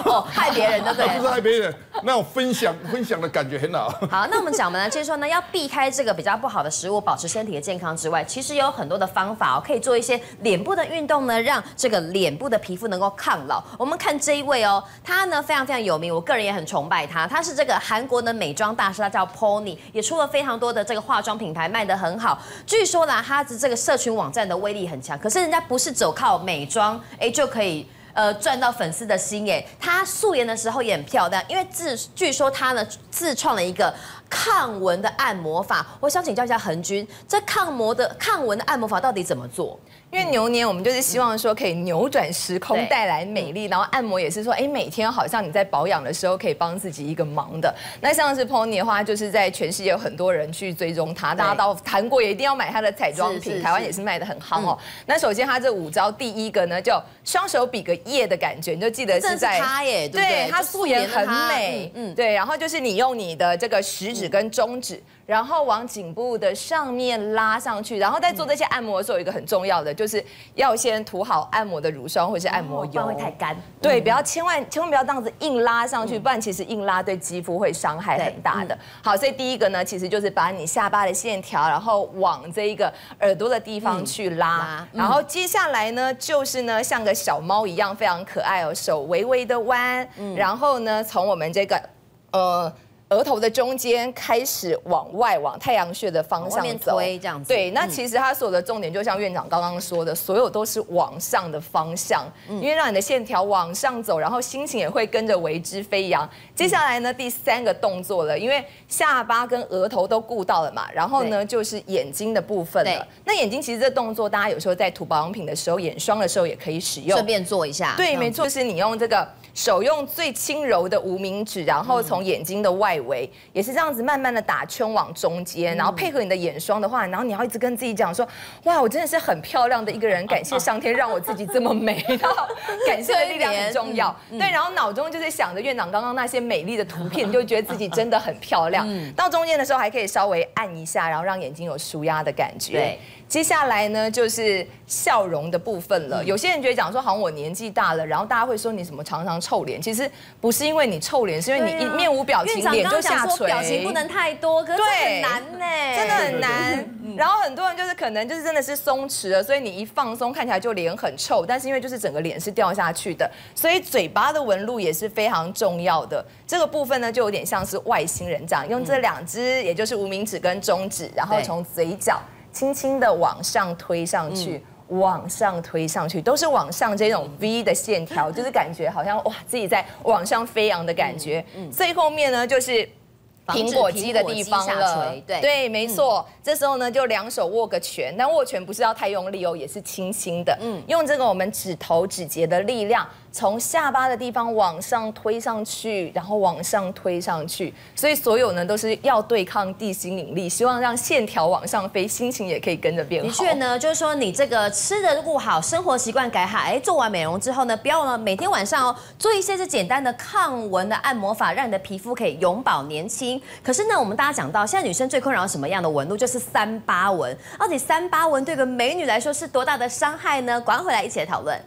哦，害别人对不对？
不是害别人，那种分享分享的感觉很好。
好，那我们讲呢，就是说呢，要避开这个比较不好的食物，保持身体的健康之外，其实有很多的方法哦，可以做一些脸部的运动呢，让这个脸部的皮肤能够抗老。我们看这一位哦，他呢非常非常有名，我个人也很崇拜他，他是这个韩国的美妆大师，他叫 Pony， 也出了非常多的这个化妆品牌，卖得很好。据说啦，他的这个社群网站的威力很强，可是人家不是只靠美妆哎就可以。呃，赚到粉丝的心哎，她素颜的时候也很漂亮，因为自据说她呢自创了一个抗纹的按摩法。我想请教一下恒君，这抗膜的抗纹的按摩法到底怎么做？
因为牛年我们就是希望说可以扭转时空，
对
带来美丽，然后按摩也是说，哎，每天好像你在保养的时候可以帮自己一个忙的。那像是 Pony 的话，就是在全世界有很多人去追踪它，大家到韩国也一定要买它的彩妆品，
是是
台湾也是卖的很夯哦。那首先它这五招，第一个呢叫双手比个耶的感觉，你就记得是在
他耶，对不对？
它素颜很美，嗯，对。然后就是你用你的这个食指跟中指。然后往颈部的上面拉上去，然后在做这些按摩的时候，有一个很重要的，就是要先涂好按摩的乳霜或者是按摩油，
不然会太干。
对，不要千万千万不要这样子硬拉上去，不然其实硬拉对肌肤会伤害很大的。好，所以第一个呢，其实就是把你下巴的线条，然后往这一个耳朵的地方去拉，然后接下来呢，就是呢像个小猫一样非常可爱哦，手微微的弯，然后呢从我们这个呃。额头的中间开始往外往太阳穴的方向走，
推这样子。
对，那其实它所有的重点就像院长刚刚说的，所有都是往上的方向，因为让你的线条往上走，然后心情也会跟着为之飞扬。接下来呢，第三个动作了，因为下巴跟额头都顾到了嘛，然后呢就是眼睛的部分了。那眼睛其实这动作，大家有时候在涂保养品的时候，眼霜的时候也可以使用，
顺便做一下。
对，没错，就是你用这个。手用最轻柔的无名指，然后从眼睛的外围，也是这样子慢慢的打圈往中间，然后配合你的眼霜的话，然后你要一直跟自己讲说，哇，我真的是很漂亮的一个人，感谢上天让我自己这么美，然后感谢的力量很重要。对，然后脑中就是想着院长刚刚那些美丽的图片，你就觉得自己真的很漂亮。到中间的时候还可以稍微按一下，然后让眼睛有舒压的感觉。对。接下来呢，就是笑容的部分了。有些人觉得讲说，好像我年纪大了，然后大家会说你怎么常常臭脸？其实不是因为你臭脸，是因为你面无表情，脸就下垂。
表情不能太多，可是很难呢，
真的很难。然后很多人就是可能就是真的是松弛了，所以你一放松，看起来就脸很臭。但是因为就是整个脸是掉下去的，所以嘴巴的纹路也是非常重要的。这个部分呢，就有点像是外星人这样，用这两只，也就是无名指跟中指，然后从嘴角。轻轻的往上推上去，嗯、往上推上去，都是往上这种 V 的线条，就是感觉好像哇自己在往上飞扬的感觉。嗯嗯、最后面呢就是苹果肌的地方了，
对
对，没错。嗯、这时候呢就两手握个拳，但握拳不是要太用力哦，也是轻轻的，嗯，用这个我们指头指节的力量。从下巴的地方往上推上去，然后往上推上去，所以所有呢都是要对抗地心引力，希望让线条往上飞，心情也可以跟着变好。
的确呢，就是说你这个吃的顾好，生活习惯改好，哎，做完美容之后呢，不要忘了每天晚上哦做一些这简单的抗纹的按摩法，让你的皮肤可以永葆年轻。可是呢，我们大家讲到现在女生最困扰什么样的纹路，就是三八纹。到底三八纹对个美女来说是多大的伤害呢？赶快回来一起来讨论。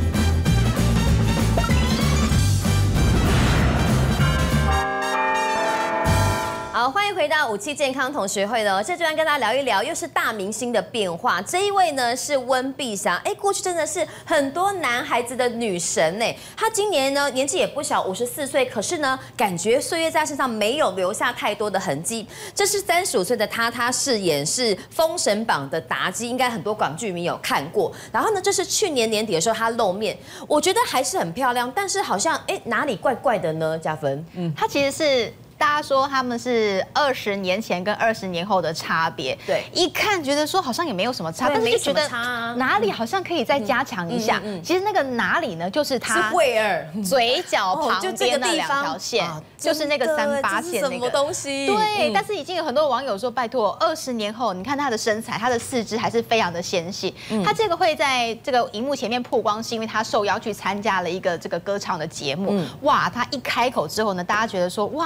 好，欢迎回到五期健康同学会了。这阶段跟大家聊一聊，又是大明星的变化。这一位呢是温碧霞，哎，过去真的是很多男孩子的女神呢。她今年呢年纪也不小，五十四岁，可是呢感觉岁月在她身上没有留下太多的痕迹。这是三十五岁的她，她饰演是《封神榜》的妲己，应该很多港剧迷有看过。然后呢，这是去年年底的时候她露面，我觉得还是很漂亮，但是好像哎哪里怪怪的呢？嘉芬，
嗯，她其实是。大家说他们是二十年前跟二十年后的差别，
对，
一看觉得说好像也没有什么差，但是就觉得哪里好像可以再加强一下。其实那个哪里呢，就是他
慧儿
嘴角旁边那两条线，就是那个三八线那个
什么东西。
对，但是已经有很多网友说，拜托，二十年后你看他的身材，他的四肢还是非常的纤细。他这个会在这个荧幕前面曝光，是因为他受邀去参加了一个这个歌唱的节目。哇，他一开口之后呢，大家觉得说，哇，原来唱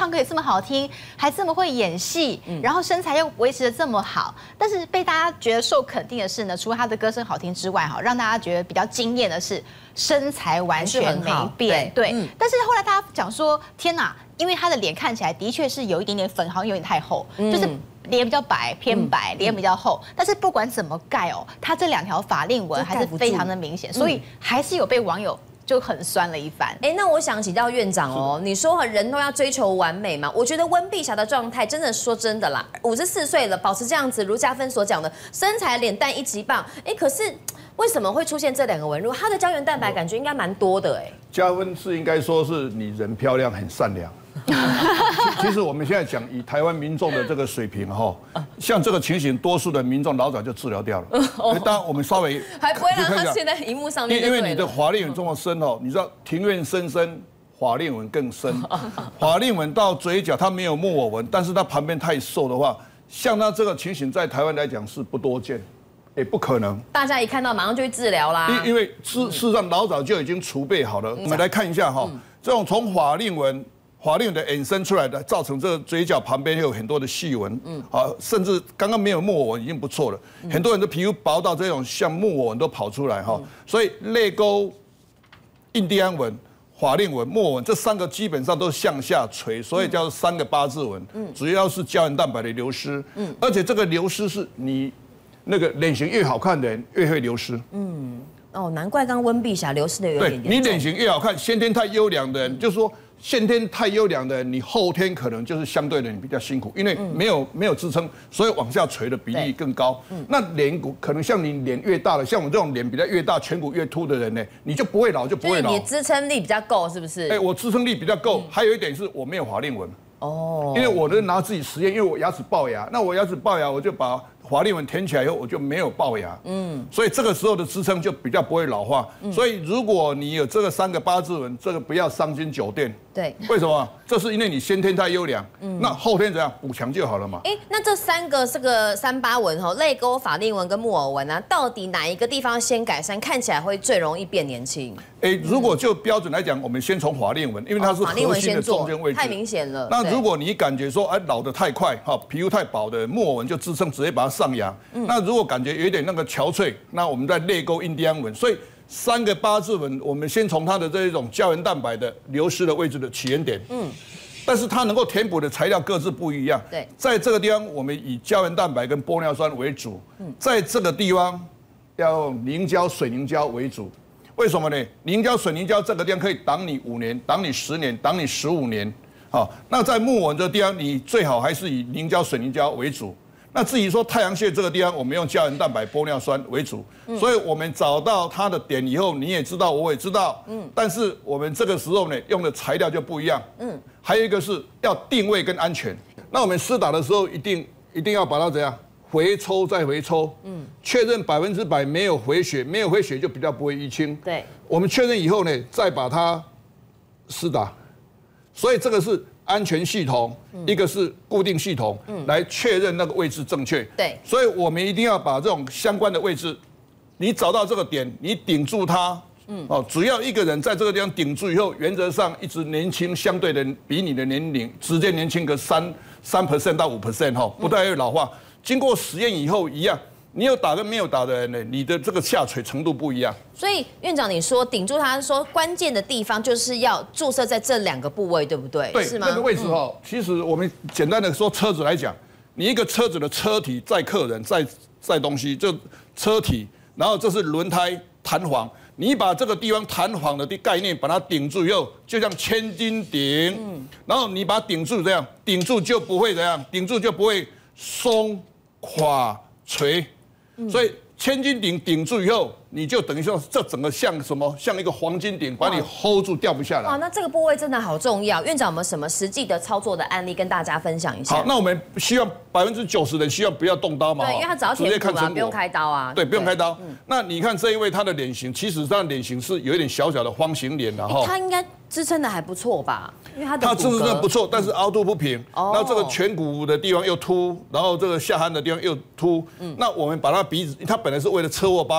唱歌也这么好听，还这么会演戏，然后身材又维持的这么好。但是被大家觉得受肯定的是呢，除了他的歌声好听之外，哈，让大家觉得比较惊艳的是身材完全没变。对，嗯、但是后来大家讲说，天哪，因为他的脸看起来的确是有一点点粉，好像有点太厚，嗯、就是。脸比较白，偏白，脸比较厚，但是不管怎么盖哦，它这两条法令纹还是非常的明显，所以还是有被网友就很酸了一番。
哎，那我想请教院长哦，你说人都要追求完美嘛？我觉得温碧霞的状态真的说真的啦，五十四岁了，保持这样子，如嘉芬所讲的，身材脸蛋一级棒，哎，可是为什么会出现这两个纹路？它的胶原蛋白感觉应该蛮多的哎。
嘉芬是应该说是你人漂亮，很善良。其实我们现在讲以台湾民众的这个水平哈，像这个情形，多数的民众老早就治疗掉了。当然我们稍微
还不会让他现在荧幕上面，
因为你的法令纹这么深哦，你知道庭院深深，法令纹更深。法令纹到嘴角它没有木偶纹，但是它旁边太瘦的话，像它这个情形在台湾来讲是不多见。也不可能，
大家一看到马上就去治疗啦。
因因为事事实上老早就已经储备好了。我们来看一下哈，这种从法令纹。法令纹的衍生出来的，造成这个嘴角旁边有很多的细纹，嗯，啊，甚至刚刚没有木偶纹已经不错了。嗯、很多人的皮肤薄到这种像木偶纹都跑出来哈，嗯、所以泪沟、印第安纹、法令纹、木偶纹这三个基本上都向下垂，所以叫做三个八字纹。嗯，主要是胶原蛋白的流失，嗯，而且这个流失是你那个脸型越好看的人越会流失，嗯，
哦，难怪刚温碧霞流失的有点严重。
对，你脸型越好看，先天太优良的人，嗯、就是说。先天太优良的人，你后天可能就是相对的你比较辛苦，因为没有、嗯、没有支撑，所以往下垂的比例更高。嗯、那脸骨可能像你脸越大的，像我这种脸比较越大、颧骨越凸的人呢，你就不会老，就不会老。
你支撑力比较够，是不是？
哎，我支撑力比较够，嗯、还有一点是我没有法令纹。哦。因为我能拿自己实验，因为我牙齿龅牙，那我牙齿龅牙，我就把法令纹填起来以后，我就没有龅牙。嗯。所以这个时候的支撑就比较不会老化。嗯、所以如果你有这个三个八字纹，这个不要伤筋酒店。
对，
为什么？这是因为你先天太优良，嗯，那后天怎样补强就好了嘛。
哎，那这三个这个三八纹哈，泪沟、法令纹跟木偶纹啊，到底哪一个地方先改善，看起来会最容易变年轻？
哎，如果就标准来讲，我们先从法令纹，因为它是核心的中间位置，
太明显了。
那如果你感觉说，哎，老得太快，哈，皮肤太薄的木偶纹就支撑，直接把它上扬。嗯、那如果感觉有一点那个憔悴，那我们在泪沟、印第安纹，所以。三个八字纹，我们先从它的这一种胶原蛋白的流失的位置的起源点，嗯，但是它能够填补的材料各自不一样。
对，
在这个地方，我们以胶原蛋白跟玻尿酸为主，嗯，在这个地方要用凝胶、水凝胶为主。为什么呢？凝胶、水凝胶这个地方可以挡你五年、挡你十年、挡你十五年。好，那在木纹这个地方，你最好还是以凝胶、水凝胶为主。那至于说太阳穴这个地方，我们用胶原蛋白、玻尿酸为主，嗯、所以我们找到它的点以后，你也知道，我也知道，嗯，但是我们这个时候呢，用的材料就不一样，嗯，还有一个是要定位跟安全。那我们施打的时候，一定一定要把它怎样回抽再回抽，嗯，确认百分之百没有回血，没有回血就比较不会淤青。
对，
我们确认以后呢，再把它施打，所以这个是。安全系统，嗯、一个是固定系统，嗯、来确认那个位置正确。
对，
所以我们一定要把这种相关的位置，你找到这个点，你顶住它。嗯，哦，只要一个人在这个地方顶住以后，原则上一直年轻，相对的比你的年龄直接年轻个三三 percent 到五 percent 哈，不太会老化。经过实验以后一样。你有打跟没有打的人呢？你的这个下垂程度不一样。
所以院长，你说顶住它，说关键的地方就是要注射在这两个部位，对不对？
对，
是吗？
那个位置哈，嗯、其实我们简单的说车子来讲，你一个车子的车体载客人载载东西，就车体，然后这是轮胎弹簧，你把这个地方弹簧的概念把它顶住以后，就像千斤顶，嗯、然后你把它顶住，这样顶住就不会怎样，顶住就不会松垮垂。所以千斤顶顶住以后，你就等于说这整个像什么？像一个黄金顶，把你 hold 住，掉不下来。
哇，那这个部位真的好重要。院长有没有什么实际的操作的案例跟大家分享一下？
好，那我们希望百分之九十人希望不要动刀嘛，
对，因为他只要填补啊，不用开刀啊。
对，不用开刀。那你看这一位他的脸型，其实他的脸型是有一点小小的方形脸的哈。
他应该支撑的还不错吧？因为他的
他支撑的不错，但是凹凸不平。哦。那这个颧骨的地方又凸，然后这个下颌的地方又凸。嗯。那我们把他鼻子，他本来是为了侧卧疤来。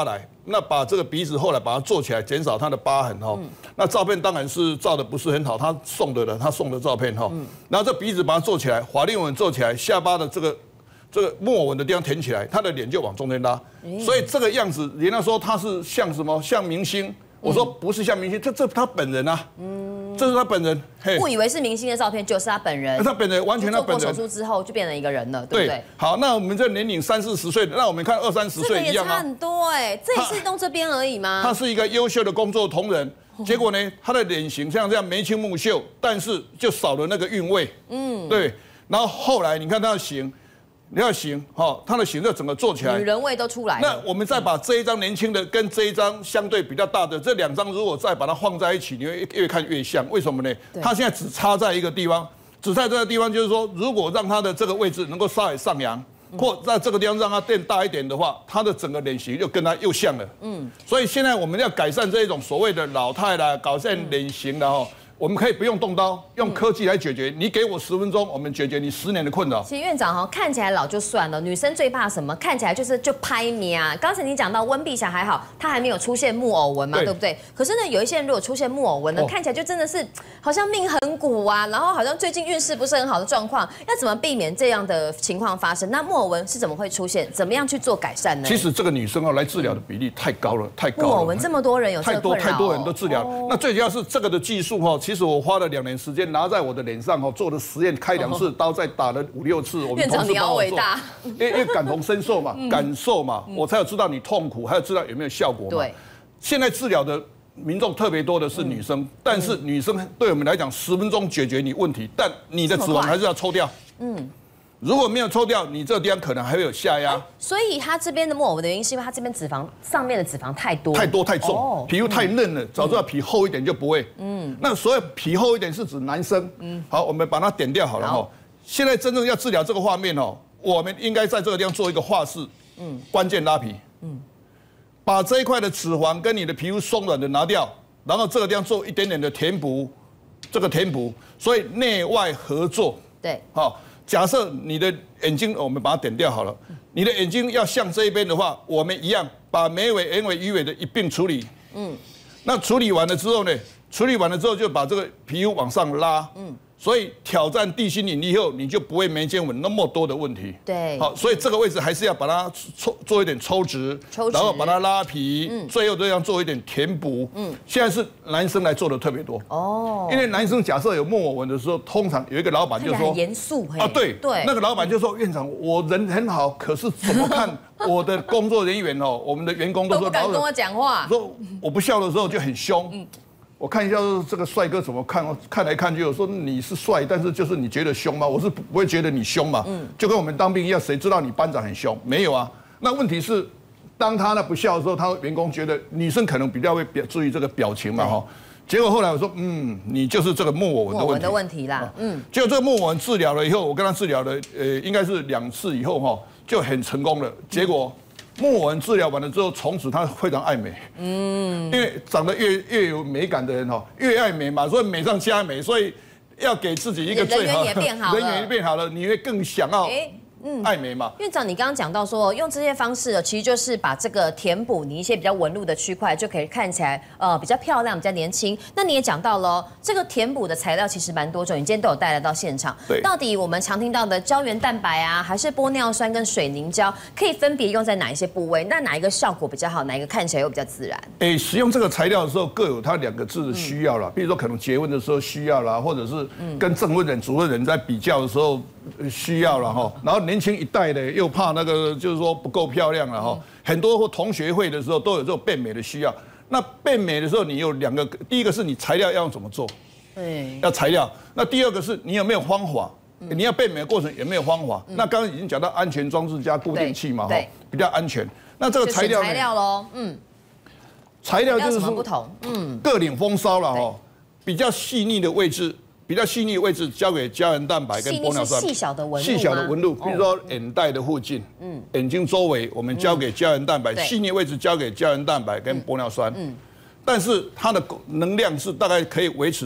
那把这个鼻子后来把它做起来，减少它的疤痕哈。那照片当然是照的不是很好，他送的了，他送的照片哈。然后这鼻子把它做起来，法令纹做起来，下巴的这个这个木偶纹的地方填起来，他的脸就往中间拉。所以这个样子，人家说他是像什么？像明星。我说不是像明星，这这他本人啊。嗯，这是他本人。嘿，
误以为是明星的照片，就是他本人。
他本人完全他本人。
做过手术之后就变成一个人了，对不对？
好，那我们这年龄三四十岁的，那我们看二三十岁一样吗？
这个也差很多哎，这也是弄这边而已吗？
他是一个优秀的工作同仁，结果呢，他的脸型像这样眉清目秀，但是就少了那个韵味。嗯，对。然后后来你看他的型。你要型哈，他的型就整个做起来，
女人味都出来了。
那我们再把这一张年轻的跟这一张相对比较大的这两张，如果再把它放在一起，你会越看越像。为什么呢？它现在只差在一个地方，只在这个地方，就是说，如果让它的这个位置能够稍微上扬，或在这个地方让它变大一点的话，它的整个脸型就跟它又像了。嗯，所以现在我们要改善这一种所谓的老态啦，改善脸型啦哈。我们可以不用动刀，用科技来解决。你给我十分钟，我们解决你十年的困扰。
其实院长哈，看起来老就算了，女生最怕什么？看起来就是就拍你啊。刚才你讲到温碧霞还好，她还没有出现木偶纹嘛，对不对？可是呢，有一些人如果出现木偶纹呢，看起来就真的是好像命很苦啊，然后好像最近运势不是很好的状况。要怎么避免这样的情况发生？那木偶纹是怎么会出现？怎么样去做改善呢？
其实这个女生哦，来治疗的比例太高了，太高了。
木偶纹这么多人有这个困扰，
太多太多人都治疗。那最主要是这个的技术哈，其实我花了两年时间拿在我的脸上哦，做了实验，开两次刀，再打了五六次。我们同事帮我做，因为因为感同身受嘛，感受嘛，我才有知道你痛苦，还有知道有没有效果嘛。
对，
现在治疗的民众特别多的是女生，但是女生对我们来讲，十分钟解决你问题，但你的脂肪还是要抽掉。嗯。如果没有抽掉，你这个地方可能还会有下压。
所以他这边的木偶纹的原因是因为他这边脂肪上面的脂肪太多，
太多太重，皮肤太嫩了。早知道皮厚一点就不会。嗯，那所谓皮厚一点是指男生。嗯，好，我们把它点掉好了哈。现在真正要治疗这个画面哦，我们应该在这个地方做一个画式。嗯，关键拉皮。嗯，把这一块的脂肪跟你的皮肤松软的拿掉，然后这个地方做一点点的填补，这个填补，所以内外合作。
对，
好。假设你的眼睛，我们把它点掉好了。你的眼睛要向这一边的话，我们一样把眉尾、眼尾、鱼尾的一并处理。嗯，那处理完了之后呢？处理完了之后就把这个皮肤往上拉。嗯。所以挑战地心引力以后，你就不会眉间纹那么多的问题。
对，
好，所以这个位置还是要把它抽做一点抽脂，
抽脂，
然后把它拉皮，嗯，最后都要做一点填补。嗯，现在是男生来做的特别多。哦，因为男生假设有木偶纹的时候，通常有一个老板就说
很严肃
啊，对对，那个老板就说院长，我人很好，可是怎么看我的工作人员哦，我们的员工都说
不敢跟我讲话，
说我不笑的时候就很凶。嗯。我看一下这个帅哥怎么看，看来看去，我说你是帅，但是就是你觉得凶吗？我是不会觉得你凶嘛，嗯，就跟我们当兵一样，谁知道你班长很凶？没有啊。那问题是，当他那不笑的时候，他员工觉得女生可能比较会表注意这个表情嘛，哈。结果后来我说，嗯，你就是这个木偶纹的问题。
的问题啦，嗯。
结果这个木偶纹治疗了以后，我跟他治疗了，呃，应该是两次以后哈，就很成功了。结果。木偶纹治疗完了之后，从此他非常爱美，嗯，因为长得越越有美感的人哈，越爱美嘛，所以美上加美，所以要给自己一个最好，
人缘也变好了，
人缘也变好了，你会更想要。嗯，爱美嘛。
院长，你刚刚讲到说，用这些方式，其实就是把这个填补你一些比较纹路的区块，就可以看起来呃比较漂亮、比较年轻。那你也讲到了，这个填补的材料其实蛮多种，你今天都有带来到现场。
对。
到底我们常听到的胶原蛋白啊，还是玻尿酸跟水凝胶，可以分别用在哪一些部位？那哪一个效果比较好？哪一个看起来又比较自然？
哎，使用这个材料的时候，各有它两个字的需要啦。比如说可能结婚的时候需要啦，或者是跟证婚人、主婚人在比较的时候需要了哈。然后年轻一代的。又怕那个，就是说不够漂亮了哈。很多同学会的时候都有这种变美的需要。那变美的时候，你有两个，第一个是你材料要用怎么做，对，要材料。那第二个是你有没有方法，你要变美的过程有没有方法？那刚刚已经讲到安全装置加固定器嘛，哈，比较安全。那这个材料呢？
材料喽，嗯，
材料就是说
不同，嗯，
各领风骚了哈，比较细腻的位置。比较细腻的位置交给胶原蛋白跟玻尿酸，
细小的纹路，
细小的纹路，比如说眼袋的附近，嗯，眼睛周围，我们交给胶原蛋白，细腻位置交给胶原蛋白跟玻尿酸，嗯，但是它的能量是大概可以维持到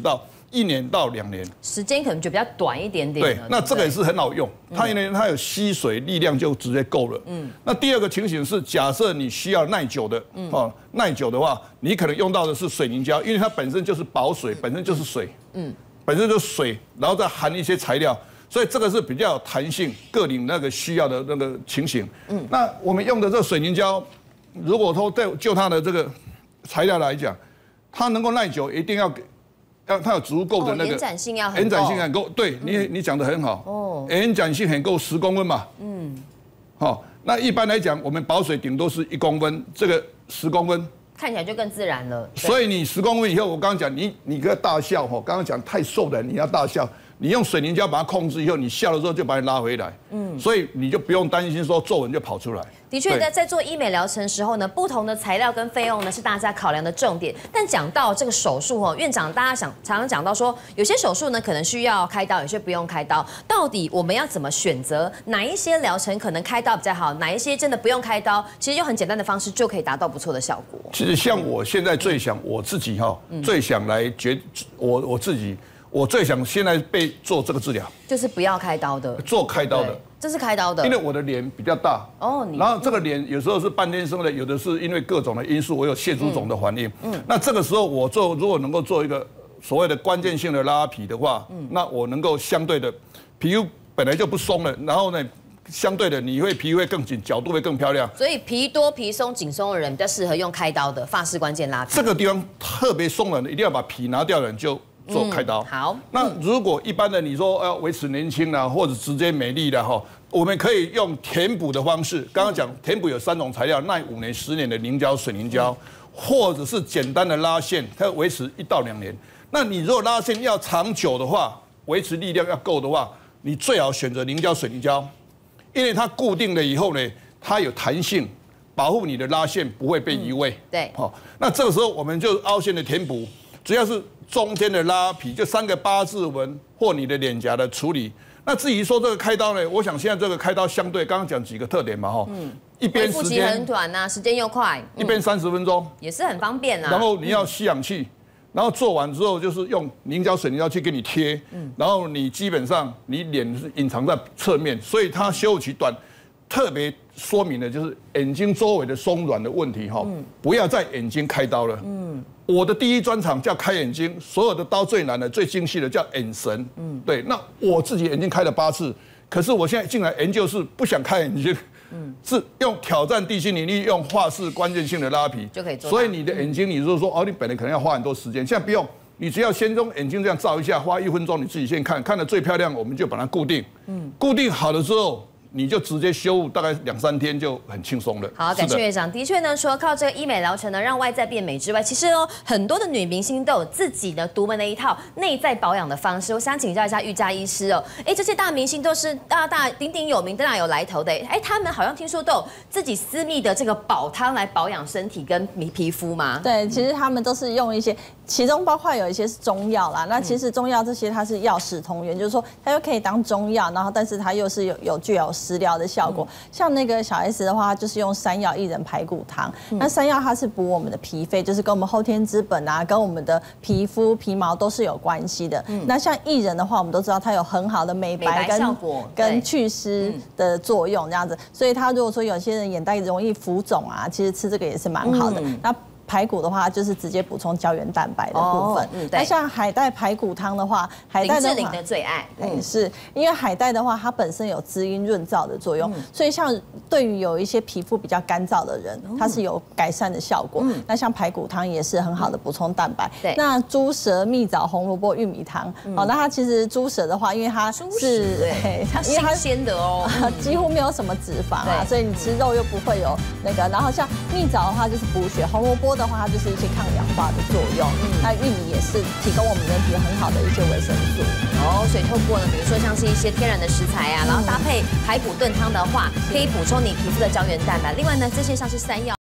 一年到两年，
时间可能就比较短一点点。
对，那这个也是很好用，它因为它有吸水力量就直接够了。嗯，那第二个情形是，假设你需要耐久的，哦，耐久的话，你可能用到的是水凝胶，因为它本身就是保水，本身就是水，嗯，本身就是水，然后再含一些材料。所以这个是比较有弹性，各领那个需要的那个情形。嗯，那我们用的这个水凝胶，如果说在就它的这个材料来讲，它能够耐久，一定要给要它有足够的那个
延展性要很够。
延展性很够，对你你讲得很好。哦，延展性很够十公分嘛。嗯，好，那一般来讲，我们保水顶多是一公分，这个十公分。
看起来就更自然了。
所以你十公分以后，我刚刚讲你你个大笑哈，刚刚讲太瘦的人你要大笑。你用水凝胶把它控制以后，你笑的时候就把你拉回来，嗯，所以你就不用担心说皱纹就跑出来。
的确，在在做医美疗程的时候呢，不同的材料跟费用呢是大家考量的重点。但讲到这个手术哦，院长大家想常常讲到说，有些手术呢可能需要开刀，有些不用开刀。到底我们要怎么选择哪一些疗程可能开刀比较好，哪一些真的不用开刀？其实用很简单的方式就可以达到不错的效果。
其实像我现在最想我自己哈，嗯、最想来决我我自己。我最想现在被做这个治疗，
就是不要开刀的，
做开刀的，
这是开刀的，
因为我的脸比较大哦，然后这个脸有时候是半天生的，有的是因为各种的因素，我有蟹足肿的反应。嗯，嗯那这个时候我做如果能够做一个所谓的关键性的拉皮的话，嗯，那我能够相对的皮肤本来就不松了，然后呢，相对的你会皮肤会更紧，角度会更漂亮。
所以皮多、皮松、紧松的人比较适合用开刀的法式关键拉皮。
这个地方特别松了，一定要把皮拿掉的人就。做开刀、
嗯、好，
那如果一般的你说要维持年轻啦，或者直接美丽的哈，我们可以用填补的方式。刚刚讲填补有三种材料，耐五年、十年的凝胶、水凝胶，或者是简单的拉线，它维持一到两年。那你如果拉线要长久的话，维持力量要够的话，你最好选择凝胶、水凝胶，因为它固定了以后呢，它有弹性，保护你的拉线不会被移位。
嗯、对，
好，那这个时候我们就凹陷的填补，只要是。中间的拉皮就三个八字纹或你的脸颊的处理。那至于说这个开刀呢，我想现在这个开刀相对刚刚讲几个特点嘛哈，嗯，一边时间
很短呐，时间又快，
一边三十分钟
也是很方便啊。
然后你要吸氧气，然后做完之后就是用凝胶、水凝胶去给你贴，嗯，然后你基本上你脸是隐藏在侧面，所以它修复期短。特别说明的就是眼睛周围的松软的问题哈，嗯、不要在眼睛开刀了。嗯，我的第一专场叫开眼睛，所有的刀最难的、最精细的叫眼神。嗯，对，那我自己眼睛开了八次，可是我现在进来研究是不想开眼睛，嗯，是用挑战地心引力，用画式关键性的拉皮
就可以做。
所以你的眼睛，你如果说哦，你本来可能要花很多时间，现在不用。你只要先用眼睛这样照一下，花一分钟，你自己先看，看得最漂亮，我们就把它固定。嗯，固定好了之后。你就直接修复，大概两三天就很轻松了。
好，感谢院长。的确呢，除了靠这个医美疗程呢，让外在变美之外，其实哦，很多的女明星都有自己的独门的一套内在保养的方式。我想请教一下玉嘉医师哦，哎，这些大明星都是大大鼎鼎有名、大有来头的，哎，他们好像听说都有自己私密的这个宝汤来保养身体跟皮皮肤吗？
对，其实他们都是用一些，其中包括有一些是中药啦。那其实中药这些它是药食同源，就是说它又可以当中药，然后但是它又是有有具有食疗的效果。像那个小 S 的话，就是用山药薏仁排骨汤。那山药它是补我们的脾肺，就是跟我们后天之本啊，跟我们的皮肤皮毛都是有关系的。那像薏仁的话，我们都知道它有很好的美白跟
效果
跟祛湿的作用，这样子。所以它如果说有些人眼袋容易浮肿啊，其实吃这个也是蛮好的。那排骨的话，就是直接补充胶原蛋白的部分。嗯，那像海带排骨汤的话，海带
的林志玲的最爱，
嗯，是因为海带的话，它本身有滋阴润燥的作用，所以像对于有一些皮肤比较干燥的人，它是有改善的效果。那像排骨汤也是很好的补充蛋白。
对，
那猪舌蜜枣红萝卜玉米汤，哦，那它其实猪舌的话，因为它是
对，它新鲜的哦，
几乎没有什么脂肪啊，所以你吃肉又不会有那个。然后像蜜枣的话，就是补血，红萝卜的话，它就是一些抗氧化的作用。嗯，那玉米也是提供我们人体很好的一些维生素。
哦，所以透过呢，比如说像是一些天然的食材啊，然后搭配排骨炖汤的话，可以补充你皮肤的胶原蛋白。另外呢，这些像是山药。